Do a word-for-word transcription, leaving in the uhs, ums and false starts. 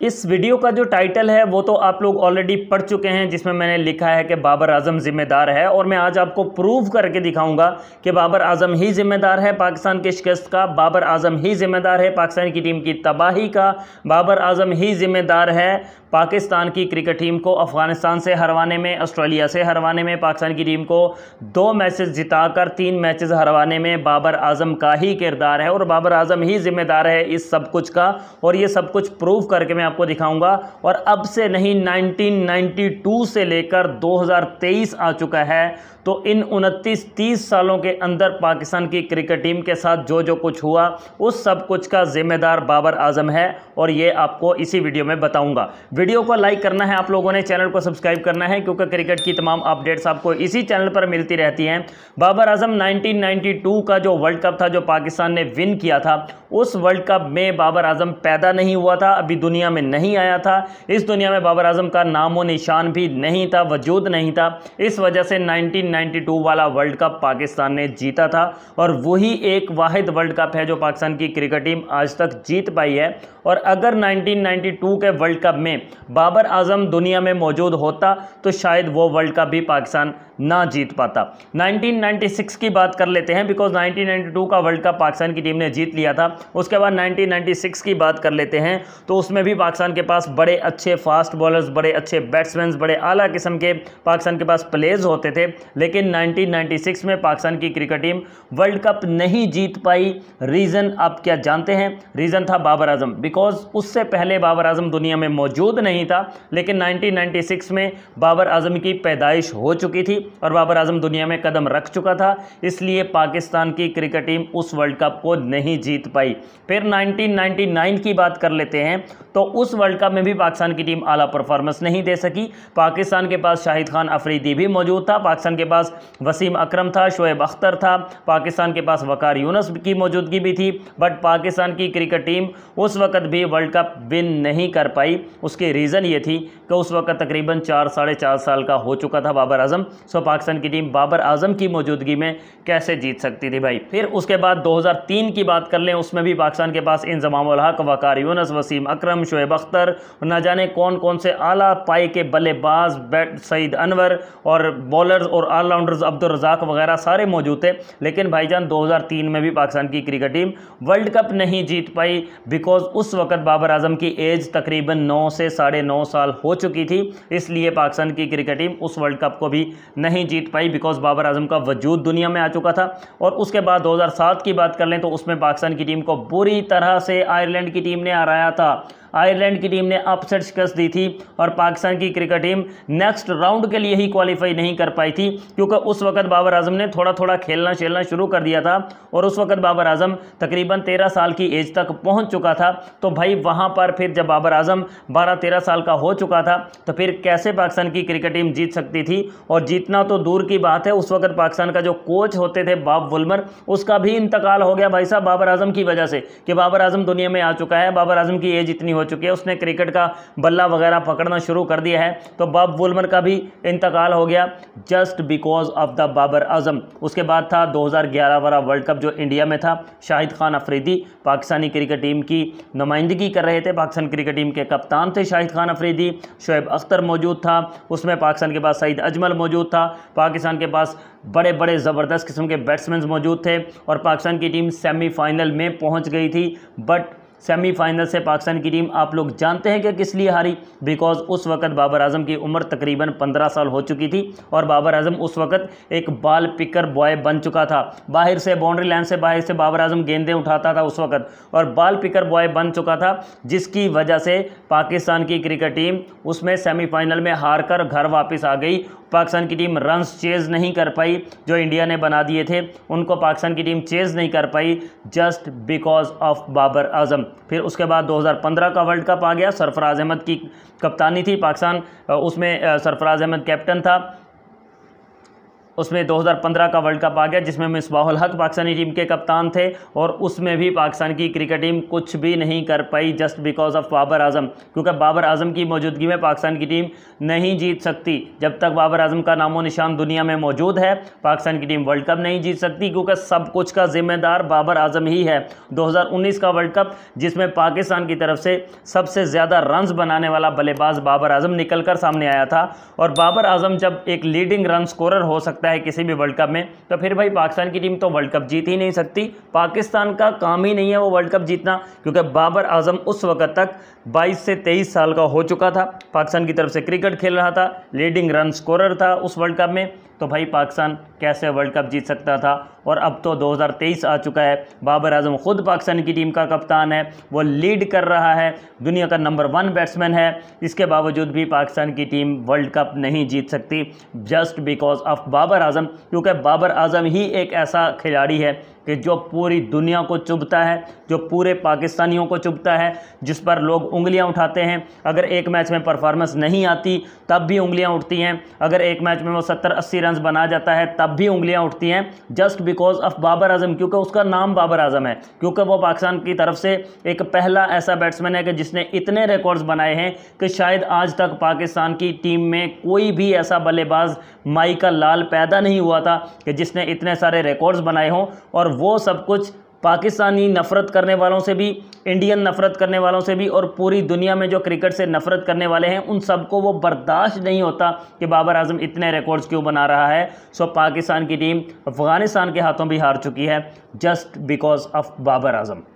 इस वीडियो का जो टाइटल है वो तो आप लोग ऑलरेडी पढ़ चुके हैं, जिसमें मैंने लिखा है कि बाबर आजम जिम्मेदार है, और मैं आज आपको प्रूव करके दिखाऊंगा कि बाबर आजम ही जिम्मेदार है पाकिस्तान के शिकस्त का, बाबर आजम ही जिम्मेदार है पाकिस्तान की टीम की तबाही का, बाबर आजम ही जिम्मेदार है पाकिस्तान की क्रिकेट टीम को अफगानिस्तान से हरवाने में, ऑस्ट्रेलिया से हरवाने में, पाकिस्तान की टीम को दो मैचेस जिताकर तीन मैचेस हरवाने में बाबर आजम का ही किरदार है और बाबर आजम ही जिम्मेदार है इस सब कुछ का। और ये सब कुछ प्रूव करके मैं आपको दिखाऊंगा। और अब से नहीं, नाइनटीन नाइंटी टू से लेकर दो हज़ार तेईस आ चुका है, तो इन उनतीस तीस सालों के अंदर पाकिस्तान की क्रिकेट टीम के साथ जो जो कुछ हुआ उस सब कुछ का जिम्मेदार बाबर आजम है, और ये आपको इसी वीडियो में बताऊंगा। वीडियो को लाइक करना है आप लोगों ने, चैनल को सब्सक्राइब करना है, क्योंकि क्रिकेट की तमाम अपडेट्स आपको इसी चैनल पर मिलती रहती हैं। Babar Azam nineteen ninety two का जो वर्ल्ड कप था जो पाकिस्तान ने विन किया था, उस वर्ल्ड कप में बाबर आजम पैदा नहीं हुआ था, अभी दुनिया में नहीं आया था। इस दुनिया में बाबर आजम का नामो निशान भी नहीं था, वजूद नहीं था। इस वजह से नाइनटीन नाइंटी टू वाला वर्ल्ड कप पाकिस्तान ने जीता था, और वही एक वाहिद वर्ल्ड कप है जो पाकिस्तान की क्रिकेट टीम आज तक जीत पाई है। और अगर नाइनटीन नाइंटी टू के वर्ल्ड कप में बाबर आजम दुनिया में मौजूद होता तो शायद वो वर्ल्ड कप भी पाकिस्तान ना जीत पाता। नाइनटीन नाइंटी सिक्स की बात कर लेते हैं, बिकॉज नाइनटीन नाइंटी टू का वर्ल्ड कप पाकिस्तान की टीम ने जीत लिया था। उसके बाद नाइनटीन नाइंटी सिक्स की बात कर लेते हैं, तो उसमें भी पाकिस्तान के पास बड़े अच्छे फास्ट बॉलर्स, बड़े अच्छे बैट्समैन, बड़े आला किस्म के पाकिस्तान के पास प्लेयर्स होते थे। लेकिन नाइनटीन नाइंटी सिक्स में पाकिस्तान की क्रिकेट टीम वर्ल्ड कप नहीं जीत पाई। रीज़न आप क्या जानते हैं? रीज़न था बाबर आजम, बिकॉज उससे पहले बाबर आजम दुनिया में मौजूद नहीं था, लेकिन नाइनटीन नाइंटी सिक्स में बाबर आजम की पैदाइश हो चुकी थी और बाबर आजम दुनिया में कदम रख चुका था। इसलिए पाकिस्तान की क्रिकेट टीम उस वर्ल्ड कप को नहीं जीत पाई। फिर नाइनटीन नाइंटी नाइन की बात कर लेते हैं, तो उस वर्ल्ड कप में भी पाकिस्तान की टीम आला परफॉर्मेंस नहीं दे सकी। पाकिस्तान के पास शाहिद खान अफरीदी भी मौजूद था, पाकिस्तान के पास वसीम अकरम था, शोएब अख्तर था, पाकिस्तान के पास वकार यूनुस की मौजूदगी भी थी, बट पाकिस्तान की क्रिकेट टीम उस वक्त भी वर्ल्ड कप विन नहीं कर पाई। उसकी रीज़न ये थी कि उस वक्त तकरीबन चार साढ़े चार साल का हो चुका था बाबर आजम। सो पाकिस्तान की टीम बाबर आजम की मौजूदगी में कैसे जीत सकती थी भाई। फिर उसके बाद दो हज़ार तीन की बात कर लें, उसमें भी पाकिस्तान के पास इंजमाम उल हक, वकार यूनुस, वसीम अकरम, शोएब अख्तर, न जाने कौन कौन से आला पाई के बल्लेबाज, बैट सईद अनवर, और बॉलर्स और ऑलराउंडर्स अब्दुल रज़ाक वगैरह सारे मौजूद थे। लेकिन भाईजान दो हज़ार तीन में भी पाकिस्तान की क्रिकेट टीम वर्ल्ड कप नहीं जीत पाई, बिकॉज उस वक्त बाबर आजम की एज तकरीबन नौ से साढ़े नौ साल हो चुकी थी। इसलिए पाकिस्तान की क्रिकेट टीम उस वर्ल्ड कप को भी नहीं जीत पाई, बिकॉज बाबर आजम का वजूद दुनिया में आ चुका था। और उसके बाद दो हज़ार सात की बात कर लें, तो उसमें पाकिस्तान की टीम को बुरी तरह से आयरलैंड की टीम ने हराया था। आयरलैंड की टीम ने अपसेट शिकस्त दी थी और पाकिस्तान की क्रिकेट टीम नेक्स्ट राउंड के लिए ही क्वालिफाई नहीं कर पाई थी, क्योंकि उस वक्त बाबर आजम ने थोड़ा थोड़ा खेलना खेलना शुरू कर दिया था, और उस वक्त बाबर आजम तकरीबन तेरह साल की एज तक पहुंच चुका था। तो भाई वहां पर फिर जब बाबर आजम बारह तेरह साल का हो चुका था, तो फिर कैसे पाकिस्तान की क्रिकेट टीम जीत सकती थी? और जीतना तो दूर की बात है, उस वक्त पाकिस्तान का जो कोच होते थे बॉब वुल्मर, उसका भी इंतकाल हो गया भाई साहब बाबर आजम की वजह से, कि बाबर आजम दुनिया में आ चुका है, बाबर आजम की एज इतनी हो चुकी है, उसने क्रिकेट का बल्ला वगैरह पकड़ना शुरू कर दिया है। तो बॉब वुल्मर का भी इंतकाल हो गया just because of the Babar Azam. उसके बाद था दो हज़ार ग्यारह वाला वर्ल्ड कप जो इंडिया में था। शाहिद खान अफरीदी पाकिस्तानी क्रिकेट टीम की नुमाइंदगी कर रहे थे, पाकिस्तान क्रिकेट टीम के कप्तान थे शाहिद खान अफरीदी। शोएब अख्तर मौजूद था, उसमें पाकिस्तान के पास सईद अजमल मौजूद था, पाकिस्तान के पास बड़े बड़े ज़बरदस्त किस्म के बैट्समैन मौजूद थे, और पाकिस्तान की टीम सेमीफाइनल में पहुंच गई थी। बट सेमीफाइनल से पाकिस्तान की टीम आप लोग जानते हैं कि किस लिए हारी? बिकॉज उस वक्त बाबर आजम की उम्र तकरीबन पंद्रह साल हो चुकी थी, और बाबर आजम उस वक्त एक बॉल पिकर बॉय बन चुका था। बाहर से बाउंड्री लाइन से बाहर से बाबर आजम गेंदें उठाता था उस वक्त, और बॉल पिकर बॉय बन चुका था, जिसकी वजह से पाकिस्तान की क्रिकेट टीम उसमें सेमीफाइनल में हार कर घर वापस आ गई। पाकिस्तान की टीम रन्स चेज़ नहीं कर पाई, जो इंडिया ने बना दिए थे उनको पाकिस्तान की टीम चेज़ नहीं कर पाई, just because of Babar Azam. फिर उसके बाद दो हज़ार पंद्रह का वर्ल्ड कप आ गया, सरफराज अहमद की कप्तानी थी पाकिस्तान, उसमें सरफराज अहमद कैप्टन था। उसमें दो हज़ार पंद्रह का वर्ल्ड कप आ गया जिसमें मिसबाहुल हक पाकिस्तानी टीम के कप्तान थे और उसमें भी पाकिस्तान की क्रिकेट टीम कुछ भी नहीं कर पाई just because of Babar Azam, क्योंकि बाबर आजम की मौजूदगी में पाकिस्तान की टीम नहीं जीत सकती। जब तक बाबर आजम का नामो निशान दुनिया में मौजूद है पाकिस्तान की टीम वर्ल्ड कप नहीं जीत सकती, क्योंकि सब कुछ का जिम्मेदार बाबर आजम ही है। दो हज़ार उन्नीस का वर्ल्ड कप जिसमें पाकिस्तान की तरफ से सबसे ज़्यादा रन्स बनाने वाला बल्लेबाज बाबर आजम निकल कर सामने आया था, और बाबर आजम जब एक लीडिंग रन स्कोरर हो सकता है किसी भी वर्ल्ड कप में, तो फिर भाई पाकिस्तान की टीम तो वर्ल्ड कप जीत ही नहीं सकती। पाकिस्तान का काम ही नहीं है वो वर्ल्ड कप जीतना, क्योंकि बाबर आजम उस वक्त तक बाईस से तेईस साल का हो चुका था, पाकिस्तान की तरफ से क्रिकेट खेल रहा था, लीडिंग रन स्कोरर था उस वर्ल्ड कप में, तो भाई पाकिस्तान कैसे वर्ल्ड कप जीत सकता था। और अब तो दो हज़ार तेईस आ चुका है, बाबर आजम खुद पाकिस्तान की टीम का कप्तान है, वो लीड कर रहा है, दुनिया का नंबर वन बैट्समैन है, इसके बावजूद भी पाकिस्तान की टीम वर्ल्ड कप नहीं जीत सकती just because of Babar Azam, क्योंकि बाबर आजम ही एक ऐसा खिलाड़ी है कि जो पूरी दुनिया को चुभता है, जो पूरे पाकिस्तानियों को चुभता है, जिस पर लोग उंगलियां उठाते हैं। अगर एक मैच में परफॉर्मेंस नहीं आती तब भी उंगलियां उठती हैं, अगर एक मैच में वो सत्तर अस्सी रन बना जाता है तब भी उंगलियां उठती हैं just because of Babar Azam, क्योंकि उसका नाम बाबर आजम है, क्योंकि वो पाकिस्तान की तरफ से एक पहला ऐसा बैट्समैन है कि जिसने इतने रिकॉर्ड्स बनाए हैं कि शायद आज तक पाकिस्तान की टीम में कोई भी ऐसा बल्लेबाज माइकल लाल पैदा नहीं हुआ था कि जिसने इतने सारे रिकॉर्ड्स बनाए हों। और वो सब कुछ पाकिस्तानी नफ़रत करने वालों से भी, इंडियन नफ़रत करने वालों से भी, और पूरी दुनिया में जो क्रिकेट से नफ़रत करने वाले हैं उन सबको वो बर्दाश्त नहीं होता कि बाबर आजम इतने रिकॉर्ड्स क्यों बना रहा है। सो पाकिस्तान की टीम अफ़गानिस्तान के हाथों भी हार चुकी है just because of Babar Azam.